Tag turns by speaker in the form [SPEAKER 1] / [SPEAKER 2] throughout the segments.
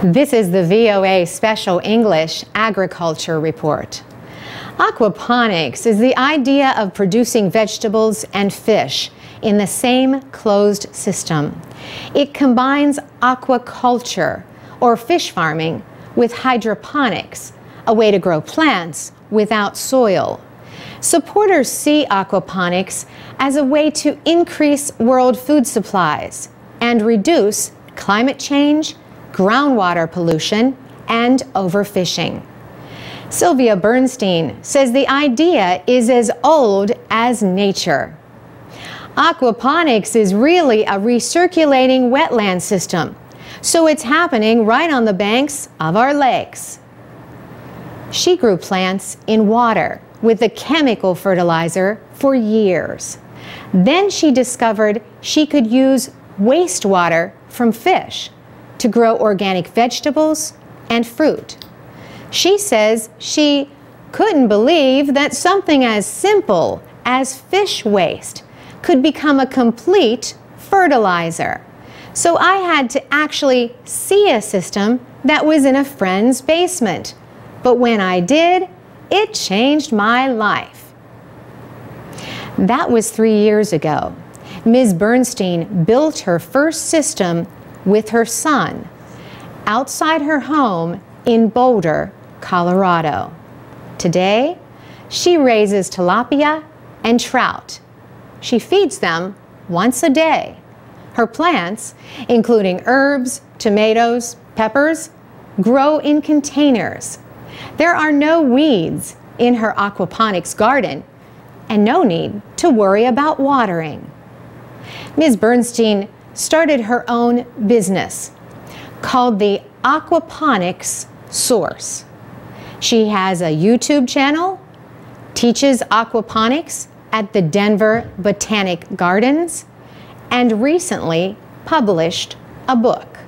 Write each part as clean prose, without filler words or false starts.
[SPEAKER 1] This is the VOA Special English Agriculture Report. Aquaponics is the idea of producing vegetables and fish in the same closed system. It combines aquaculture, or fish farming, with hydroponics, a way to grow plants without soil. Supporters see aquaponics as a way to increase world food supplies and reduce climate change, groundwater pollution, and overfishing. Sylvia Bernstein says the idea is as old as nature. Aquaponics is really a recirculating wetland system, so it's happening right on the banks of our lakes. She grew plants in water with a chemical fertilizer for years. Then she discovered she could use wastewater from fish to grow organic vegetables and fruit. She says she couldn't believe that something as simple as fish waste could become a complete fertilizer. So I had to actually see a system that was in a friend's basement. But when I did, it changed my life. That was 3 years ago. Ms. Bernstein built her first system with her son outside her home in Boulder, Colorado. Today, she raises tilapia and trout. She feeds them once a day. Her plants, including herbs, tomatoes, peppers, grow in containers. There are no weeds in her aquaponics garden and no need to worry about watering. Ms. Bernstein started her own business called the Aquaponics Source. She has a YouTube channel, teaches aquaponics at the Denver Botanic Gardens, and recently published a book.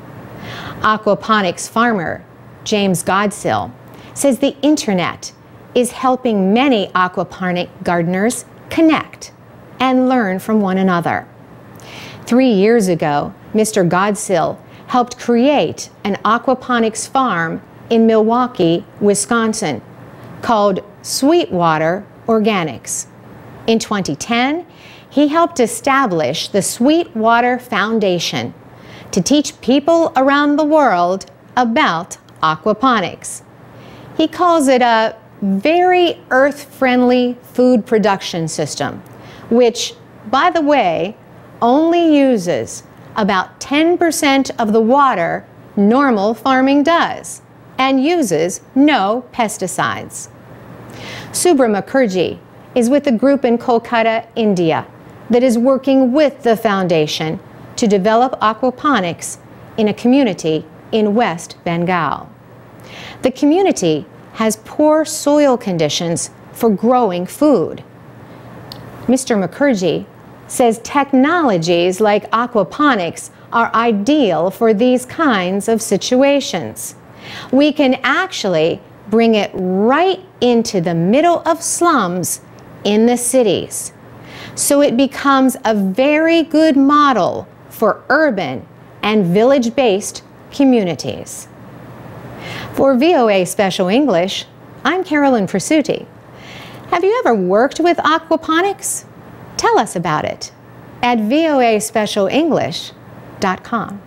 [SPEAKER 1] Aquaponics farmer James Godsil says the internet is helping many aquaponic gardeners connect and learn from one another. 3 years ago, Mr. Godsil helped create an aquaponics farm in Milwaukee, Wisconsin, called Sweetwater Organics. In 2010, he helped establish the Sweetwater Foundation to teach people around the world about aquaponics. He calls it a very earth-friendly food production system, which, by the way, only uses about 10% of the water normal farming does and uses no pesticides. Subra Mukherjee is with a group in Kolkata, India, that is working with the foundation to develop aquaponics in a community in West Bengal. The community has poor soil conditions for growing food. Mr. Mukherjee says technologies like aquaponics are ideal for these kinds of situations. We can actually bring it right into the middle of slums in the cities. So it becomes a very good model for urban and village-based communities. For VOA Special English, I'm Carolyn Presutti. Have you ever worked with aquaponics? Tell us about it at voaspecialenglish.com.